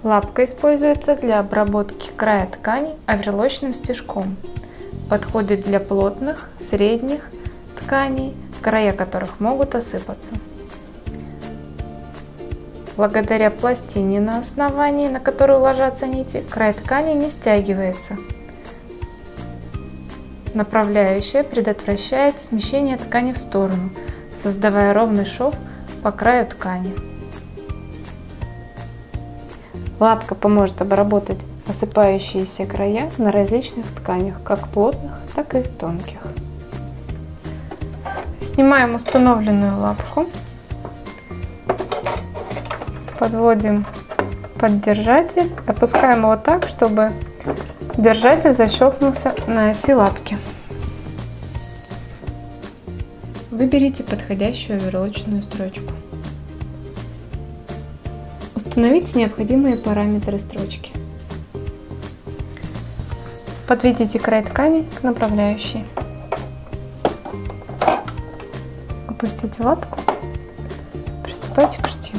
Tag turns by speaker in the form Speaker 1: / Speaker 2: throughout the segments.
Speaker 1: Лапка используется для обработки края ткани оверлочным стежком. Подходит для плотных, средних тканей, края которых могут осыпаться. Благодаря пластине на основании, на которую ложатся нити, край ткани не стягивается. Направляющая предотвращает смещение ткани в сторону, создавая ровный шов по краю ткани. Лапка поможет обработать осыпающиеся края на различных тканях, как плотных, так и тонких. Снимаем установленную лапку, подводим под держатель, опускаем его так, чтобы держатель защелкнулся на оси лапки. Выберите подходящую оверлочную строчку. Установите необходимые параметры строчки. Подведите край ткани к направляющей. Опустите лапку. Приступайте к шитью.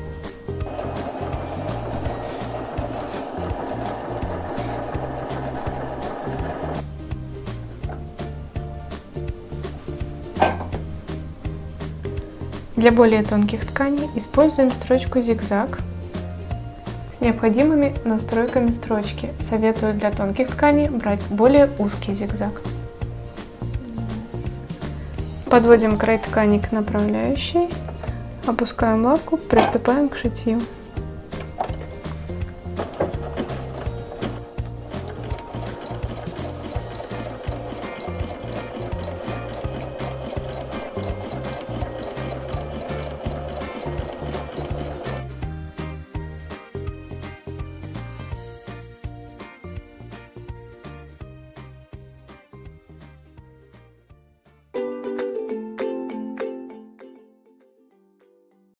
Speaker 1: Для более тонких тканей используем строчку зигзаг с необходимыми настройками строчки. Советую для тонких тканей брать более узкий зигзаг. Подводим край ткани к направляющей, опускаем лапку, приступаем к шитью.